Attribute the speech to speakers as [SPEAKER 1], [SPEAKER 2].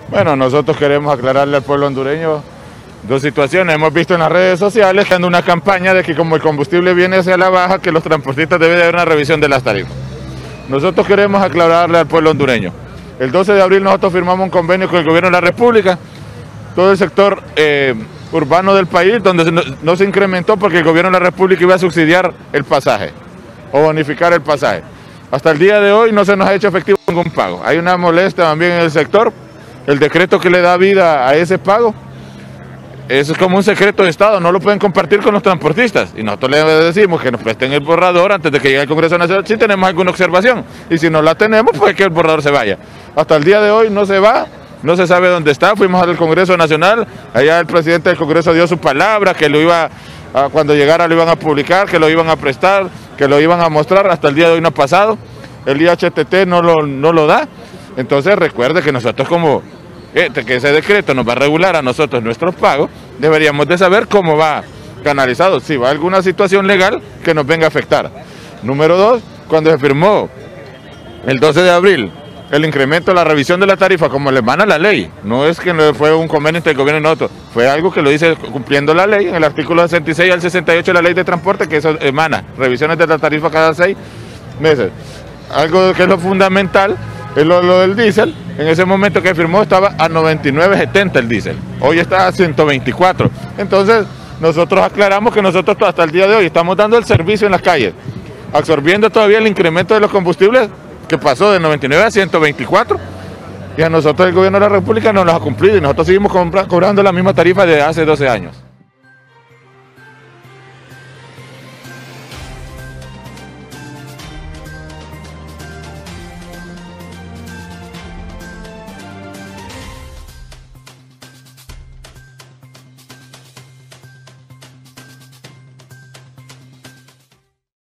[SPEAKER 1] Bueno, nosotros queremos aclararle al pueblo hondureño dos situaciones. Hemos visto en las redes sociales que anda una campaña de que como el combustible viene hacia la baja, que los transportistas deben de haber una revisión de las tarifas. Nosotros queremos aclararle al pueblo hondureño. El 12 de abril nosotros firmamos un convenio con el gobierno de la República, todo el sector urbano del país, donde no se incrementó porque el gobierno de la República iba a subsidiar el pasaje o bonificar el pasaje. Hasta el día de hoy no se nos ha hecho efectivo ningún pago. Hay una molestia también en el sector. El decreto que le da vida a ese pago, eso es como un secreto de Estado, no lo pueden compartir con los transportistas. Y nosotros les decimos que nos presten el borrador antes de que llegue al Congreso Nacional si tenemos alguna observación. Y si no la tenemos, pues que el borrador se vaya. Hasta el día de hoy no se va, no se sabe dónde está. Fuimos al Congreso Nacional, allá el presidente del Congreso dio su palabra, que lo iba cuando llegara lo iban a publicar, que lo iban a prestar, que lo iban a mostrar. Hasta el día de hoy no ha pasado. El IHTT no lo da. Entonces recuerde que nosotros como que ese decreto nos va a regular a nosotros nuestros pagos, deberíamos de saber cómo va canalizado, si va a alguna situación legal que nos venga a afectar. Número dos, cuando se firmó el 12 de abril el incremento, la revisión de la tarifa, como le emana la ley, no es que no fue un convenio entre el gobierno y nosotros, fue algo que lo dice cumpliendo la ley, en el artículo 66 al 68 de la ley de transporte, que eso emana revisiones de la tarifa cada 6 meses. Algo que es lo fundamental es lo del diésel. En ese momento que firmó estaba a 99.70 el diésel, hoy está a 124. Entonces nosotros aclaramos que nosotros hasta el día de hoy estamos dando el servicio en las calles, absorbiendo todavía el incremento de los combustibles que pasó de 99 a 124, y a nosotros el gobierno de la República no nos ha cumplido y nosotros seguimos cobrando la misma tarifa de hace 12 años.